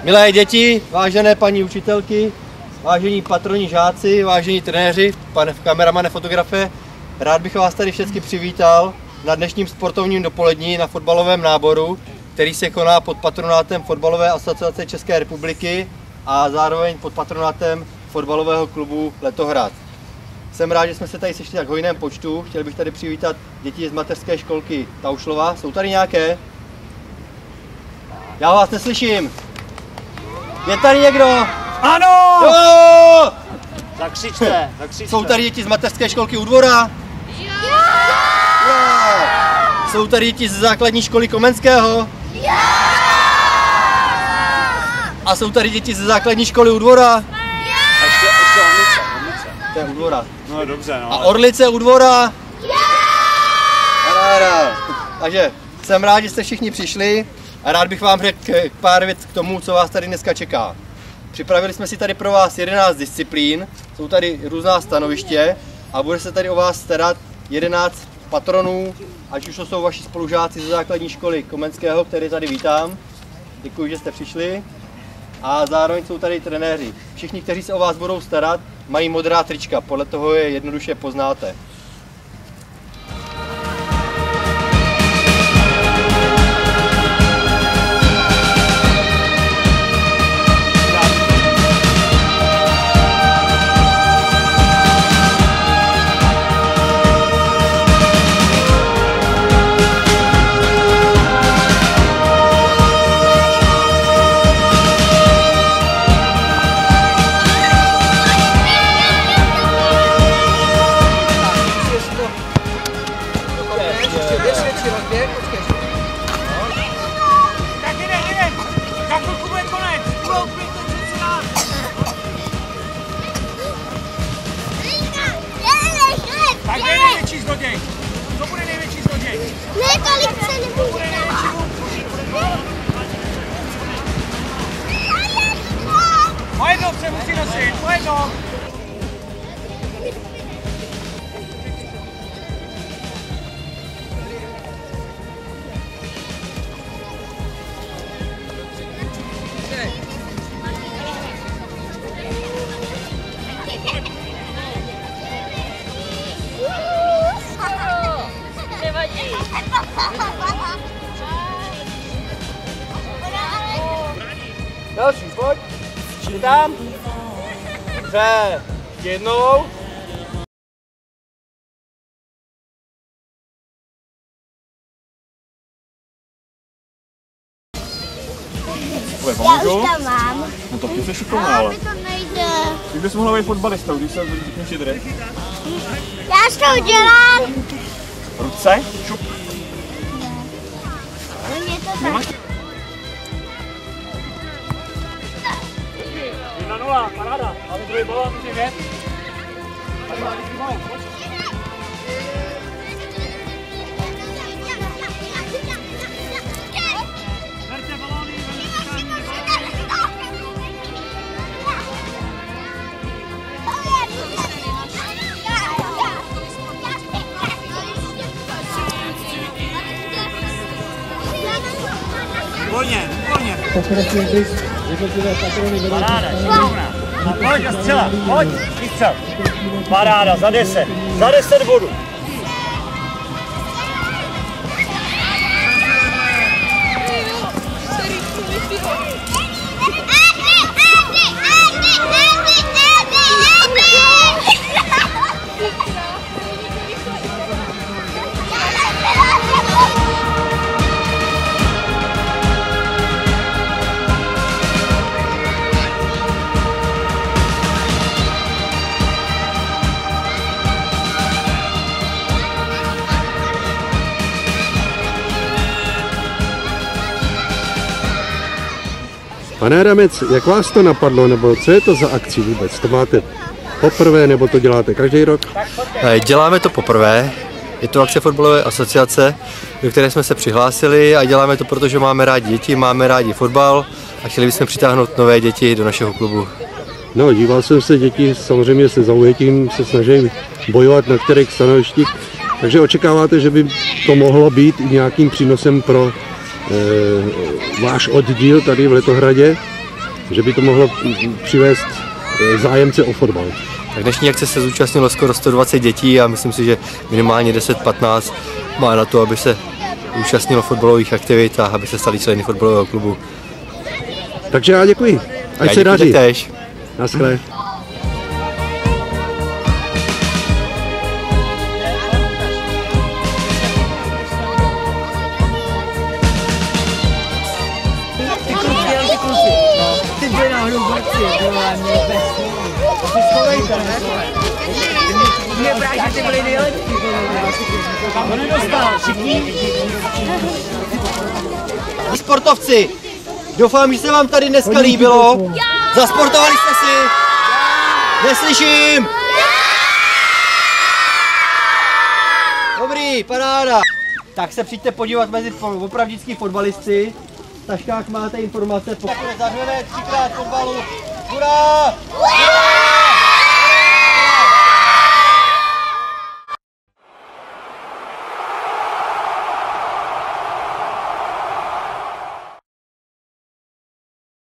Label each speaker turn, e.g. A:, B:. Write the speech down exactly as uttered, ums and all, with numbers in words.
A: Milé děti, vážené paní učitelky, vážení patroni žáci, vážení trenéři, pane kameramane, fotografe, rád bych vás tady všechny přivítal na dnešním sportovním dopolední na fotbalovém náboru, který se koná pod patronátem Fotbalové asociace České republiky a zároveň pod patronátem fotbalového klubu Letohrad. Jsem rád, že jsme se tady sešli tak hojném počtu. Chtěl bych tady přivítat děti z mateřské školky Taušlova. Jsou tady nějaké? Já vás neslyším. Je tady někdo?
B: Ano!
A: Jo!
B: Zakřičte, zakřičte.
A: Jsou tady děti z mateřské školky u Dvora? Jo! Jo! Jsou tady děti z základní školy Komenského? Jo! A jsou tady děti ze základní školy u Dvora?
B: A ještě, ještě Orlice, Orlice.
A: To je u Dvora.
B: No dobře, no.
A: A Orlice u Dvora? Jo! Takže jsem rád, že jste všichni přišli a rád bych vám řekl pár věc k tomu, co vás tady dneska čeká. Připravili jsme si tady pro vás jedenáct disciplín, jsou tady různá stanoviště a bude se tady o vás starat jedenáct patronů, ať už to jsou vaši spolužáci ze základní školy Komenského, který tady vítám. Děkuji, že jste přišli. A zároveň jsou tady trenéři. Všichni, kteří se o vás budou starat, mají modrá trička, podle toho je jednoduše poznáte.
B: To bude největší zloděj.
C: Ne, tolik se nebude.
B: Moje dobře, musí nosit, moje dob.
A: Další, pojď. Jdi tam. Dobře. Jednou.
C: Já už tam mám.
B: No to ty jsi šikovná, ale.
C: Ale mi to nejde.
B: Ty bys mohla být fotbalista, když se řekneš jde.
C: Já to udělám.
B: Ruce, šup.
C: Je to tak.
B: Jedna nula, paráda. Ale druhý balón, může vět. Volně, volně. Paráda, šikovná. Pojď a střela, pojď, střel. Paráda, za deset, za deset bodů.
D: Pane Adamec, jak vás to napadlo, nebo co je to za akci vůbec? To máte poprvé, nebo to děláte každý rok?
A: Děláme to poprvé. Je to akce fotbalové asociace, do které jsme se přihlásili a děláme to, protože máme rádi děti, máme rádi fotbal a chtěli bychom přitáhnout nové děti do našeho klubu.
D: No, díval jsem se, děti samozřejmě se zaujetím se snaží bojovat na kterých stanovištích, takže očekáváte, že by to mohlo být i nějakým přínosem pro e, váš oddíl tady v Letohradě? že by to mohlo přivést zájemce o fotbal.
A: Tak dnešní akce se zúčastnilo skoro sto dvacet dětí a myslím si, že minimálně deset patnáct má na to, aby se účastnilo fotbalových aktivit a aby se stali členy fotbalového klubu.
D: Takže já děkuji. Ať
A: Já
D: se daří.
A: Též.
D: Naschle.
E: Ty byli náhodou borci, ty vole, mě bez slova. Ty schovejte, ne? Mě právě, že ty byli nejlepší.
B: To nedostal, všichni.
A: Sportovci, doufám, že se vám tady dneska líbilo. Zasportovali jste si? Neslyším! Dobrý, paráda. Tak se přijďte podívat mezi opravdický fotbalisty. V taškách máte informace. Pokud zařveme třikrát fotbalu. Hurá! Hurá!